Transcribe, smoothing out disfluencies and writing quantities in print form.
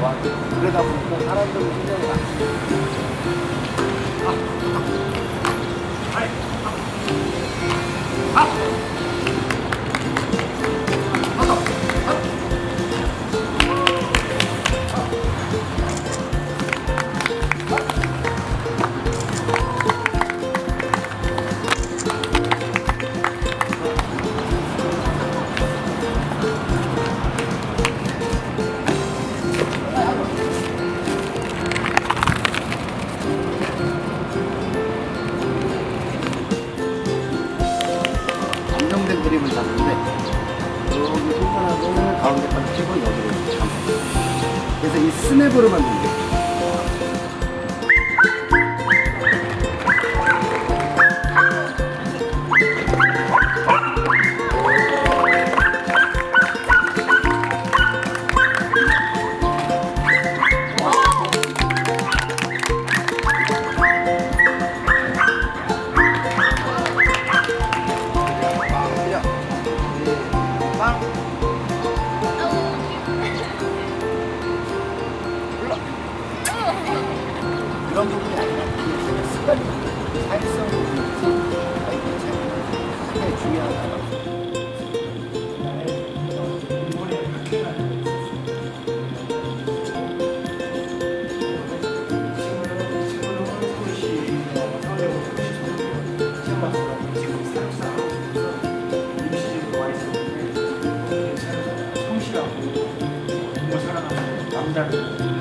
그러다 보니까 사람들이 굉장히 많아. 안정된 그림을 잡는데 여기 손가락을 가운데까지 치고 여기를 잡고 그래서 이 스냅으로만 넘겨. 그런 부분이 아니라 습관이 사회성이 굉장히 중요하다고. 성실하고 공부 사랑하는 남자를